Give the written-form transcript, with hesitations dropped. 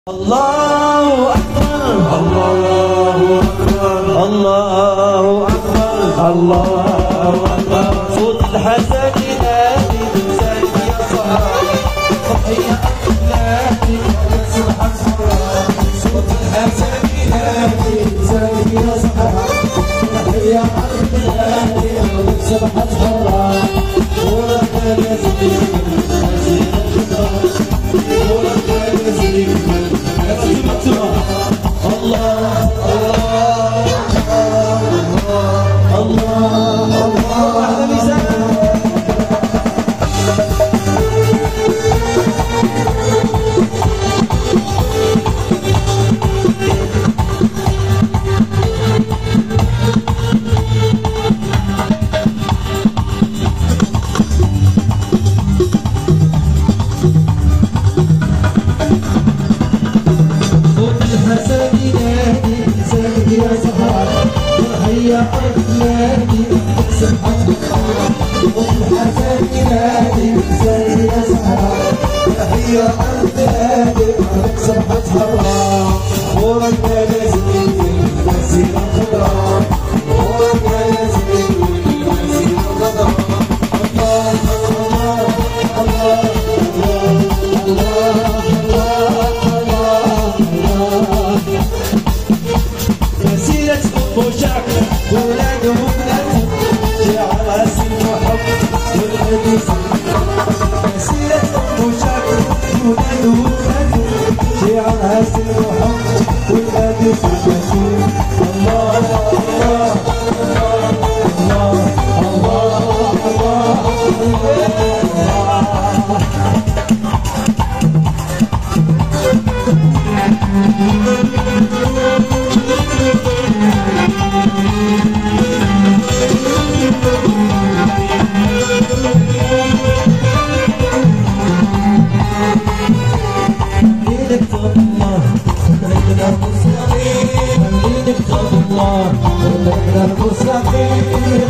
الله أكبر الله أكبر الله أكبر الله أكبر. صوت الحسن ينادي من زايد يا صحابي صحية أخلاقي ويسمح الصلاة. صوت الحسن ينادي من زايد يا صحابي صحية أخلاقي ويسمح الصلاة. ولك نزيد نزيد الجدار ولك نزيد الله الله الله الله أحلى مثال. يا أخلاني سبحان الله والحسن ينادي زي يا سهران. يا أخلاني سبحان الله ورك نازلين نازلين الخضراء ورك نازلين نازلين الخضراء. الله الله الله الله الله الله مسيرة وشعب ولاد وبنات جعل راسي وحب والغني مسيرة وشعب ولاد وبنات جعل راسي وحب والغني الله الله الله الله الله المستقيم